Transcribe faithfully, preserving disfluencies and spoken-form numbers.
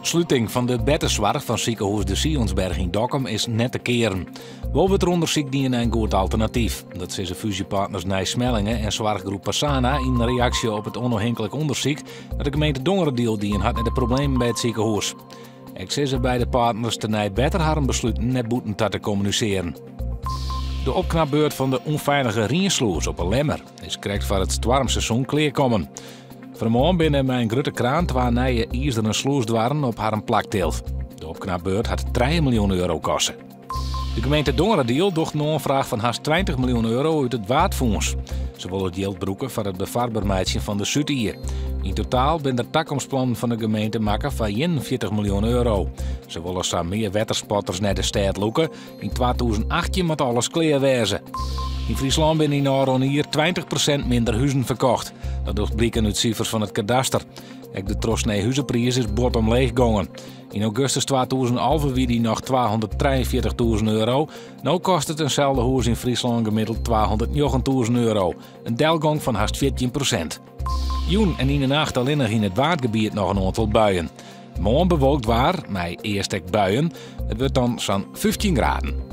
Sluiting van de beddenzorg van ziekenhuis de Sionsberg in Dokkum is net te keren. Wel wordt er onderzoek die een goed alternatief. Dat zijn de fusiepartners Nijsmellingen en zorggroep Passana in reactie op het onafhankelijk onderzoek dat de gemeente Dongerendiel die had met de problemen bij het ziekenhuis. Ik zie ze bij de partners tenij beter hadden besluiten net boeten te communiceren. De opknapbeurt van de onveilige Riensloers op een lemmer is correct voor het stormseizoen klaarkomen. Vanmorgen binnen mijn grote kraan twee nieuwe ijzeren sloersdwarren op haar plakteelt. De opknapbeurt had drie miljoen euro kosten. De gemeente Dongerendiel docht een aanvraag van haast twintig miljoen euro uit het waardfonds. Ze willen het geld broeken voor het bevaarbaarheidje van de Zuidier. In totaal ben de toekomstplannen van de gemeente maken van eenenveertig miljoen euro. Ze willen samen meer waterspotters naar de stad loeken. In tweeduizend achttien moet alles klaar wezen. In Friesland zijn in Oron hier twintig procent minder huizen verkocht. Dat is blijken uit cijfers van het kadaster. Ook de trosnee huizenprijs is bottom leeg gegaan. In augustus tweeduizend elf wie die nog tweehonderddrieënveertigduizend euro. Nu kost het eenzelfde huis in Friesland gemiddeld tweehonderdnegentienduizend euro. Een delgang van haast veertien procent. Joen en in de nacht alleen nog in het waardgebied nog een aantal buien. Morgen bewolkt waar, met eerst buien. Het wordt dan zo'n vijftien graden.